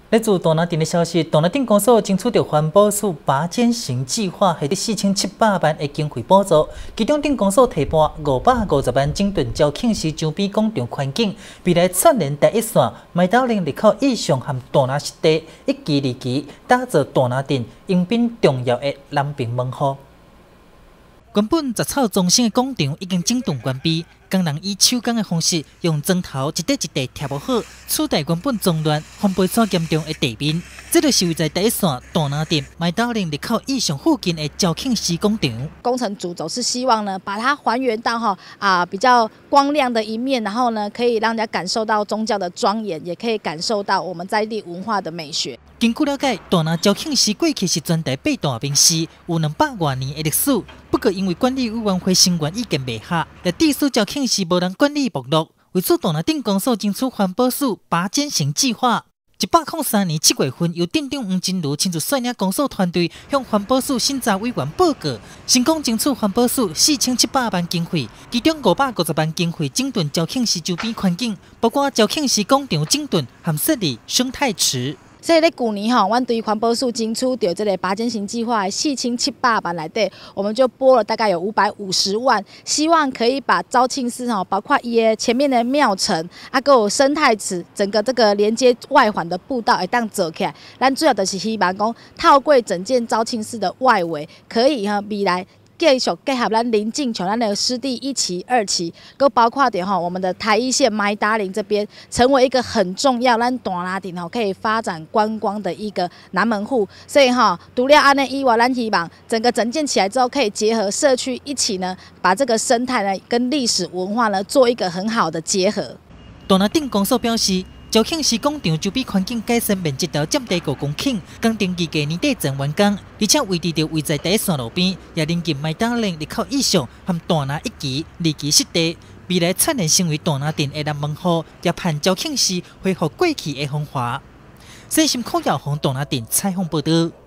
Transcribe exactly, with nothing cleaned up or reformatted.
来自大南镇的消息，大南镇公所争取到环保署拔尖型计划下的四千七百万的经费补助，其中镇公所提拨五百五十万整顿礁庆市周边广场环境，未来串联第一线麦斗林入口以上和大南湿地一期二期，打造大南镇迎宾重要的南屏门户。原本杂草丛生的广场已经整顿完毕，工人以手工的方式，用砖头一块一块贴补好，取代原本脏乱、风被所严重的地面。这就是位在第一线大南镇麦斗林入口以上附近的礁庆市广场。 工程主轴是希望呢，把它还原到哈啊比较光亮的一面，然后呢，可以让人家感受到宗教的庄严，也可以感受到我们在地文化的美学。 根据了解，大南礁庆市过去是全台八大名市，有两百多年的历史。不过因为管理委员会成员意见未合，也致使礁庆市无人管理目录。为此，大南镇公所争取环保署拔尖型计划。一百零三年七月份，由镇长黄金如亲自率领公所团队向环保署审查委员报告，成功争取环保署四千七百万经费，其中五百五十万经费整顿礁庆市周边环境，包括礁庆市广场整顿和设立生态池。 所以咧，去年吼，阮对环保署争取到这个拔尖型计划的四千七百万内底，我们就拨了大概有五百五十万，希望可以把礁庆市吼，包括伊的前面的庙城，啊，还有生态池，整个这个连接外环的步道会当做起来。咱主要就是希望讲，透过整件礁庆市的外围，可以哈未来。继续结合咱邻近像咱的湿地一期、二期，搁包括点哈我们的台一线麦达林这边，成为一个很重要咱大南镇吼可以发展观光的一个南门户。所以哈，除了安尼以外，咱希望整个整建起来之后，可以结合社区一起呢，把这个生态呢跟历史文化呢做一个很好的结合。 大南镇公所表示。礁庆市广场周边环境改善面积达占地五公顷，工程预计年底全完工，而且位置就位在第一线路边，也临近麦斗林入口以上和大南一期、二期湿地，未来串联成为大南镇的南门户，也盼礁庆市恢复过去的风华。细心孔耀宏大南镇采访报道。